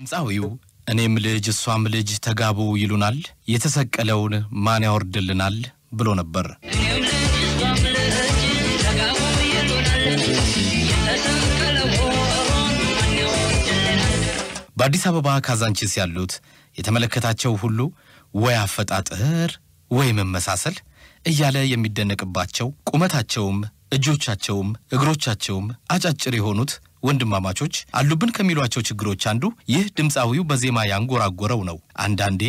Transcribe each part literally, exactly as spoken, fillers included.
ጻዊው እኔም ልጅ እሷም ልጅ ተጋቡ ይሉናል የተሰቀለውን ማን ያወርድልናል ብሎ ነበር በአዲስ አበባ ካዛንቺስ ያሉት የተመለከታቸው ሁሉ ወይ አፈጣጠር ወይ መመሳሰል እያለ የሚደነቅባቸው ቁመታቸውም እጆቻቸውም እግሮቻቸውም አጫጭር የሆኑት ወንድማማቾች አሉብን ከሚሏቸው ችግሮች አንዱ ይህ ድምጻዊው በዜማ ያንጎራጎረው ነው አንዳንዴ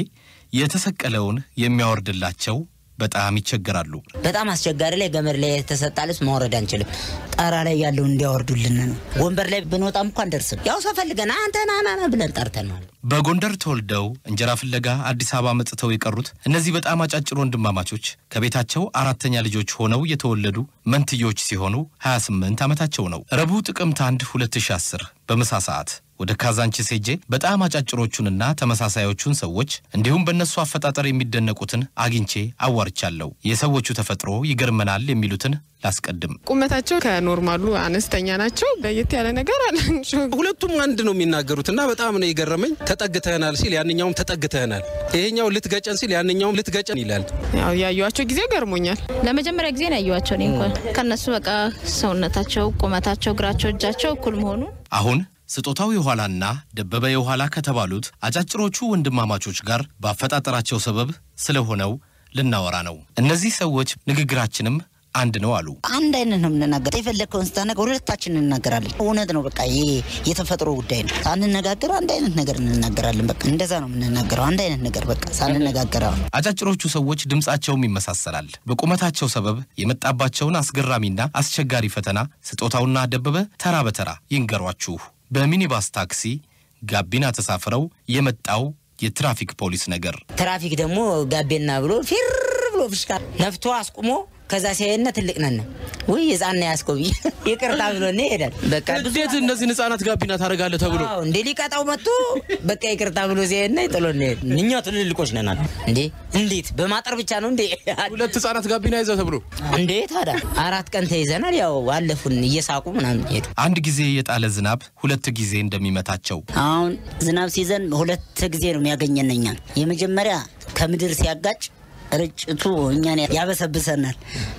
የተሰቀለውን የሚያወርድላቸው በጣም ይቸገራሉ በጣም አስቸጋሪ ላይ ገመድ ላይ ተሰጣለስ ማውረድ አንችልም ጣራ ላይ ያለው እንዲያወርዱልን ነው ወንበር ላይ ብንወጣም እንኳን ደርሰን ያው ሰፈልገና አንተ ናና ብለን ጠርተናል በጎንደር ተወልደው እንጀራ ፍለጋ አዲስ አበባ መጥተው የቀሩት እነዚህ በጣም አጫጭር ወንድማማቾች ከቤታቸው አራተኛ ልጆች ሆነው የተወለዱ መንትዮች ሲሆኑ ሃያ ስምንት ዓመታቸው ነው ረቡዕ ጥቅምት አንድ ሁለት ሺህ አስር በመሳ ሰዓት ወደ ካዛንቺስ ሄጄ በጣም አጫጭሮቹንና ተመሳሳዮቹን ሰዎች እንዲሁም በእነሱ አፈጣጠር የሚደነቁትን አግኝቼ አዋርቻለሁ የሰዎቹ ተፈጥሮ ይገርመናል የሚሉትን ላስቀድም ቁመታቸው ከኖርማሉ አነስተኛ ናቸው በየት ያለ ነገር አላንቸው ሁለቱም አንድ ነው የሚናገሩትና በጣም ነው ይገረመኝ ተጠግተናል ሲል ያንኛውም ተጠግተናል ይሄኛው ልትገጨን ሲል ያንኛውም ልትገጨን ይላል ያው ያዩዋቸው ጊዜ ገርሞኛል ለመጀመሪያ ጊዜ ነው ያዩዋቸው ነው እንኳን ከነሱ በቃ ሰውነታቸው ቁመታቸው ግራቸው እጃቸው እኩል መሆኑ አሁን ስጦታው የኋላና ደበበ የኋላ ከተባሉት አጫጭሮቹ ወንድማማቾች ጋር በአፈጣጠራቸው ሰበብ ስለሆነው ልናወራ ነው እነዚህ ሰዎች ንግግራችንም አንድ ነው አሉ አንድ አይነት ነው የምንናገረው የፈለከውን ስታነገ ሁለታችን እንናገራለን እውነት ነው በቃ ይሄ የተፈጥሮ ጉዳይ ነው ሳንነጋገር አንድ አይነት ነገር እንናገራለን በቃ እንደዛ ነው የምንናገረው አንድ አይነት ነገር በቃ ሳንነጋገር አጫጭሮቹ ሰዎች ድምጻቸውም ይመሳሰላል በቁመታቸው ሰበብ የመጣባቸውን አስገራሚና አስቸጋሪ ፈተና ስጦታውና ደበበ ተራ በተራ ይንገሯችሁ በሚኒባስ ታክሲ ጋቢና ተሳፍረው የመጣው የትራፊክ ፖሊስ ነገር ትራፊክ ደግሞ ጋቢና ብሎ ፊር ብሎ ፍሽካ ነፍቶ አስቆሞ ከዛ ሲያየና ትልቅ ነን ወይ የዛና ያስቆብ ይቅርታ ብሎ ነው ይሄዳል በቃ እንዴት እንደዚህ ህፃናት ጋቢና ታረጋለ ተብሎ አዎ እንዴ ሊቀጣው መጥቶ በቃ ይቅርታ ብሎ ሲያየና ይጥሎን ነው እኛ ትልልቆች ነን እንዴ እንዴት በማጠር ብቻ ነው እንዴ ሁለት ህፃናት ጋቢና ይዘው ተብሎ እንዴ ታዳ አራት ቀን ተይዘናል ያው አለፉን እየሳቁ ምናምን ሄዱ አንድ ጊዜ የጣለ ዝናብ ሁለት ጊዜ እንደሚመታቸው አሁን ዝናብ ሲዘን ሁለት ጊዜ ነው የሚያገኘንኛ የመጀመሪያ ከምድር ሲያጋጭ ርጭቱ እኛን ያበሰብሰናል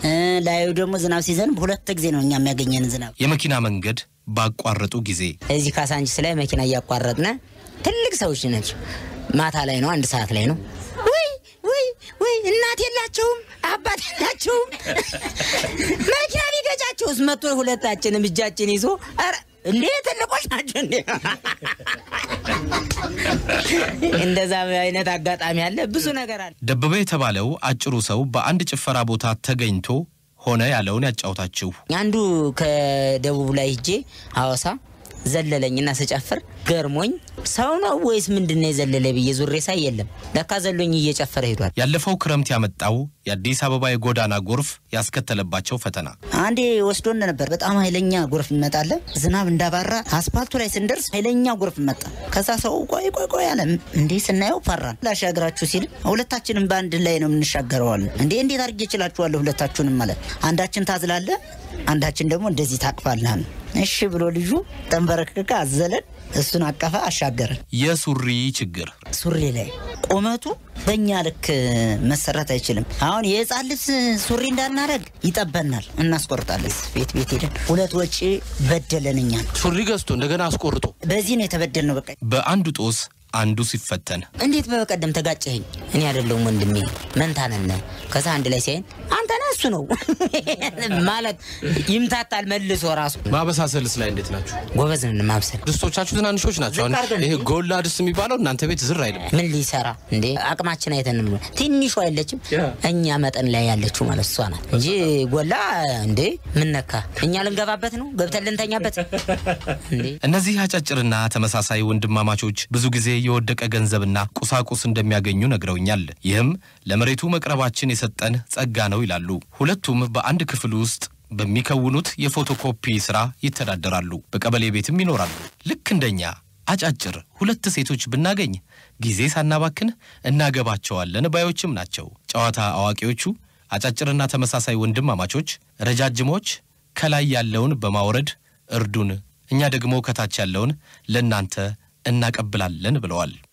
ላዩ ደግሞ ዝናብ ሲዘን ሁለት ጊዜ ነው እኛ የሚያገኘን ዝናብ የመኪና መንገድ ባቋረጡ ጊዜ እዚህ ካዛንቺስ ላይ መኪና ያቋረጥነ ትልቅ ሰዎች ናቸው ማታ ላይ ነው አንድ ሰዓት ላይ ነው ወይ ወይ ወይ እናት የላቸውም አባት የላቸውም መኪና ቢገጫቸውስ መጥቶ ሁለታችንም እጃችን ይዞ አረ እንዴ ትልቆች ናቸው እንዴ እንደዛ አይነት አጋጣሚ አለ ብዙ ነገር አለ ደበበ የተባለው አጭሩ ሰው በአንድ ጭፈራ ቦታ ተገኝቶ ሆነ ያለውን ያጫውታችሁ አንዱ ከደቡብ ላይ ሄጄ ሐዋሳ ዘለለኝና ሰጨፍር ገርሞኝ ሰው ነው ወይስ ምንድነው የዘለለ ብዬ ዙሬ ሳይ የለም ለካ ዘሎኝ እየጨፈረ ሄዷል ያለፈው ክረምት ያመጣው የአዲስ አበባ የጎዳና ጎርፍ ያስከተለባቸው ፈተና አንዴ ወስዶን ነበር በጣም ኃይለኛ ጎርፍ ይመጣል ዝናብ እንዳባራ አስፓልቱ ላይ ስንደርስ ኃይለኛ ጎርፍ መጣ ከዛ ሰው ቆይ ቆይ ቆይ አለ እንዴ ስናየው ፈራን ላሻግራችሁ ሲል ሁለታችንም ባንድ ላይ ነው እንሻገረዋል እንዴ እንዴት አርጌ ይችላችኋል ሁለታችሁንም ማለት አንዳችን ታዝላለ አንዳችን ደግሞ እንደዚህ ታቅፋለን እሺ ብሎ ልጁ ተንበረከከ አዘለን እሱን አቀፈ አሻገረ የሱሪ ችግር ሱሪ ላይ ቆመቱ በእኛ ልክ መሰራት አይችልም አሁን የህፃን ልብስ ሱሪ እንዳናረግ ይጠበናል እናስቆርጣለን ቤት ቤት ሄደን ሁለት ወጪ በደለንኛ ሱሪ ገዝቶ እንደገና አስቆርጦ በዚህ ነው የተበደልነው በቃ በአንዱ ጦስ አንዱ ሲፈተን እንዴት በቀደም ተጋጨኝ እኔ አይደለም ወንድሜ መንታነነ ከዛ አንድ ላይ ሲያይን አንተ ነህ እሱ ነው ማለት ይምታታል መልሶ ራሱ ማበሳሰልስ ላይ እንዴት ናችሁ ጎበዝ ነን ማብሰል ድስቶቻችሁ ትናንሾች ናቸው ይሄ ጎላ ድስት የሚባለው እናንተ ቤት ዝር አይደለም ምን ሊሰራ እንዴ አቅማችን አይተንም ትንሹ አይለችም እኛ መጠን ላይ ያለችው ማለት እሷ ናት እንጂ ጎላ እንዴ ምን ነካ እኛ ልንገባበት ነው ገብተን ልንተኛበት እንዴ እነዚህ አጫጭርና ተመሳሳይ ወንድማማቾች ብዙ ጊዜ የወደቀ ገንዘብና ቁሳቁስ እንደሚያገኙ ነግረውኛል ይህም ለመሬቱ መቅረባችን የሰጠን ጸጋ ነው ይላሉ ሁለቱም በአንድ ክፍል ውስጥ በሚከውኑት የፎቶኮፒ ስራ ይተዳደራሉ በቀበሌ ቤትም ይኖራሉ ልክ እንደኛ አጫጭር ሁለት ሴቶች ብናገኝ ጊዜ ሳናባክን እናገባቸዋለን ባዮችም ናቸው ጨዋታ አዋቂዎቹ አጫጭርና ተመሳሳይ ወንድማማቾች ረጃጅሞች ከላይ ያለውን በማውረድ እርዱን እኛ ደግሞ ከታች ያለውን ለናንተ እናቀብላለን ብለዋል።